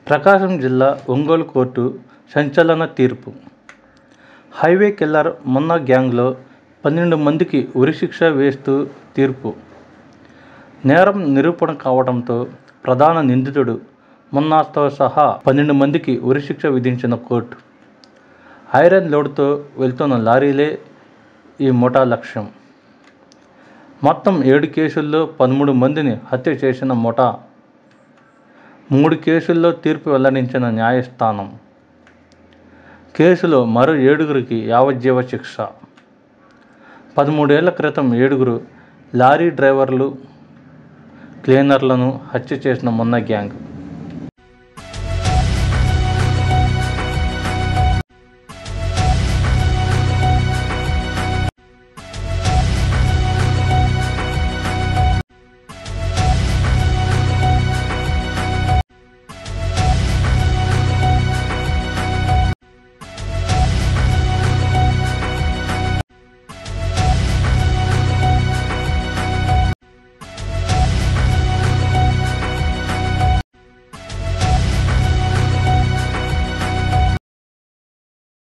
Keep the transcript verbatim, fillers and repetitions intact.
ప్రకాశం జిల్లా ఒంగోలు కోర్టు సంచలన తీర్పు. హైవే కిల్లర్ మున్నా గ్యాంగ్లో పన్నెండు మందికి ఉరిశిక్ష వేస్తూ తీర్పు. నేరం నిరూపణ కావడంతో ప్రధాన నిందితుడు మున్నాతో సహా పన్నెండు మందికి ఉరిశిక్ష విధించిన కోర్టు. ఐరన్ లోడ్తో వెళ్తున్న లారీలే ఈ ముఠా లక్ష్యం. మొత్తం ఏడు కేసుల్లో పదమూడు మందిని హత్య చేసిన ముఠా. మూడు కేసుల్లో తీర్పు వెల్లడించిన న్యాయస్థానం. కేసులో మరో ఏడుగురికి యావజ్జీవ శిక్ష. పదమూడేళ్ల క్రితం ఏడుగురు లారీ డ్రైవర్లు, క్లీనర్లను హత్య చేసిన మున్నా గ్యాంగ్